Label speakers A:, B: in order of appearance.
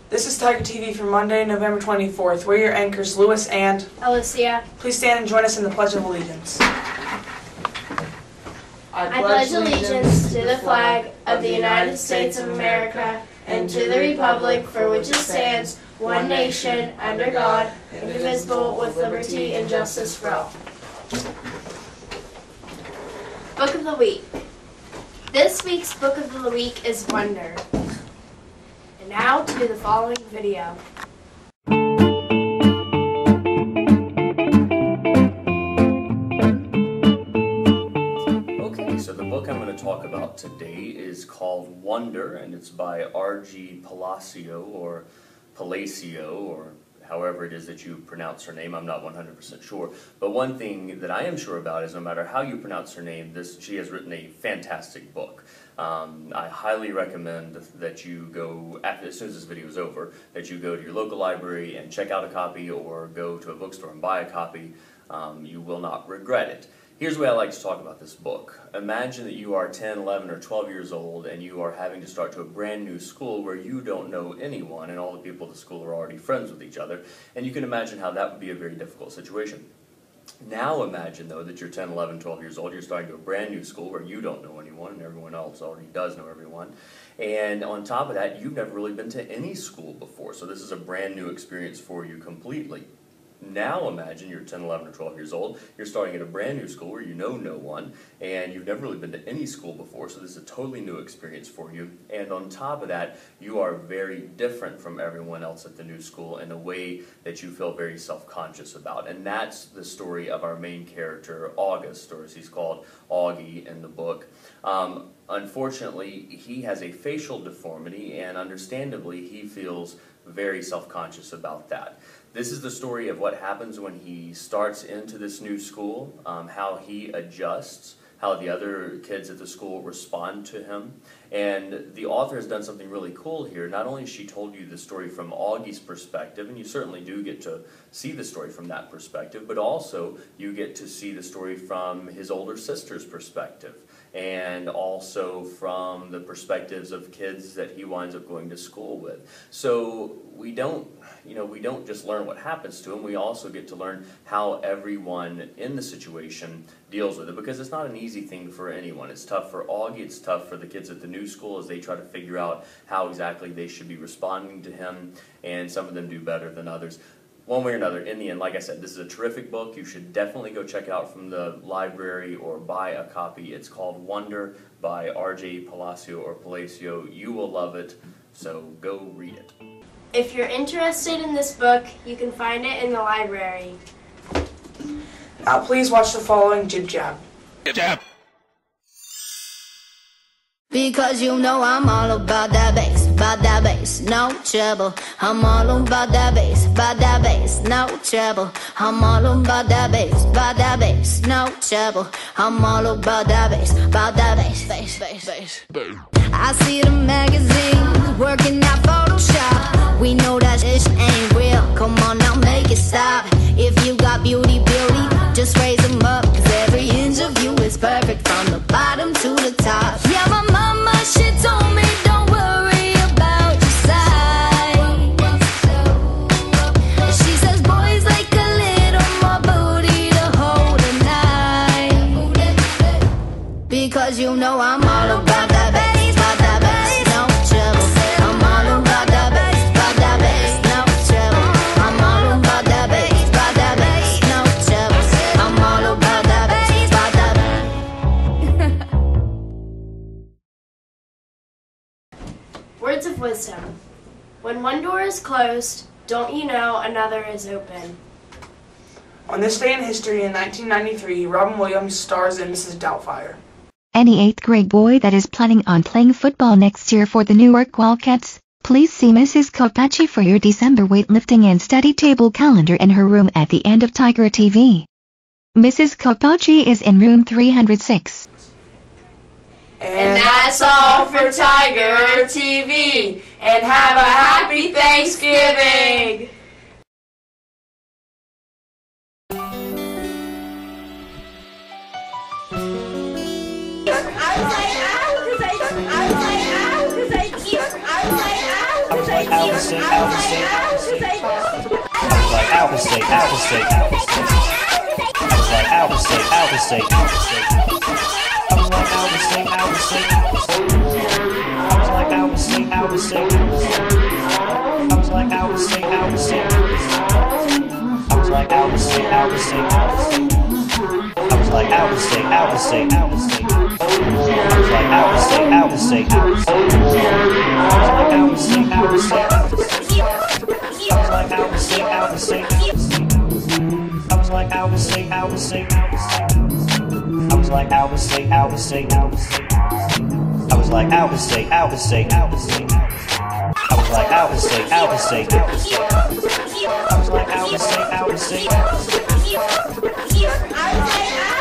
A: This is Tiger TV for Monday, November 24th. We're your anchors, Lewis and
B: Alicia.
A: Please stand and join us in the Pledge of Allegiance.
B: I pledge allegiance to the flag of the United States of America and to the republic for which it stands, one nation, under God, indivisible, with liberty and justice for all. Book of the Week. This week's Book of the Week is Wonder. And now to the following video.
C: Okay, so the book I'm going to talk about today is called Wonder, and it's by R.G. Palacio, or however it is that you pronounce her name. I'm not 100% sure. But one thing that I am sure about is no matter how you pronounce her name, she has written a fantastic book. I highly recommend that you go, as soon as this video is over, that you go to your local library and check out a copy or go to a bookstore and buy a copy. You will not regret it. Here's the way I like to talk about this book. Imagine that you are 10, 11, or 12 years old and you are having to start to a brand new school where you don't know anyone and all the people at the school are already friends with each other. And you can imagine how that would be a very difficult situation. Now imagine, though, that you're 10, 11, 12 years old, you're starting to a brand new school where you don't know anyone and everyone else already does know everyone. And on top of that, you've never really been to any school before, so this is a brand new experience for you completely. Now imagine you're 10, 11, or 12 years old, you're starting at a brand new school where you know no one, and you've never really been to any school before, so this is a totally new experience for you. And on top of that, you are very different from everyone else at the new school in a way that you feel very self-conscious about. And that's the story of our main character, August, or as he's called, Augie in the book. Unfortunately, he has a facial deformity, and understandably, he feels very self-conscious about that. This is the story of what happens when he starts into this new school, how he adjusts, how the other kids at the school respond to him. And the author has done something really cool here. Not only has she told you the story from Augie's perspective, and you certainly do get to see the story from that perspective, but also you get to see the story from his older sister's perspective, and also from the perspectives of kids that he winds up going to school with. So we don't just learn what happens to him, we also get to learn how everyone in the situation deals with it, because it's not an easy thing for anyone. It's tough for Augie, it's tough for the kids at the new school as they try to figure out how exactly they should be responding to him, and some of them do better than others. One way or another, in the end, like I said, this is a terrific book. You should definitely go check it out from the library or buy a copy. It's called Wonder by R.G. Palacio. You will love it, so go read it.
B: If you're interested in this book, you can find it in the library.
A: Now please watch the following Jib Jab.
D: Jib Jab.
E: Because you know I'm all about that bass, no trouble. I'm all about that bass, no trouble. I'm all about that bass, no trouble. I'm all about that bass, bass. I see the magazines working out Photoshop. We know that shit ain't real, come on now make it stop. If you got beauty, just raise them up, cause every inch of you is perfect from the bottom to the top. Yeah, my mama, she told me don't worry about your size. She says boys like a little more booty to hold a night. Because you know I'm all about that bass, no trouble. I'm all about that bass, no trouble. I'm all about that bass, no trouble. I'm all about that bass.
B: Words of wisdom. When one door is closed, don't you know another is open?
A: On this day in history in 1993, Robin Williams stars in Mrs. Doubtfire.
F: Any 8th grade boy that is planning on playing football next year for the Newark Wildcats, please see Mrs. Carpacci for your December weightlifting and study table calendar in her room at the end of Tiger TV. Mrs. Carpacci is in room 306.
B: And that's all for Tiger TV. And have a happy Thanksgiving!
G: I was like,
D: State, out of state, out of state. I was like out of state, out of state, out of state. I was like out of state, out of state, out of state. I was like out of state, out of state, out of state. I was like out of state, out of state, out of state. I was like out of state, out of state, out of state. I was like out of state, out of state, out of state. I was like out of state, out of state, out of state. I was like out of state, out of state, out of state. I was like out of state, out of state, out of state. I was like out of state, out of state, out of state. I was like out of state, out of state, out of state. I was like out of state, out of state, out of state. I was like out of state, out of state, out of state. I was like out of state, out of state, out of state. I was like out of state, out of state, out of state.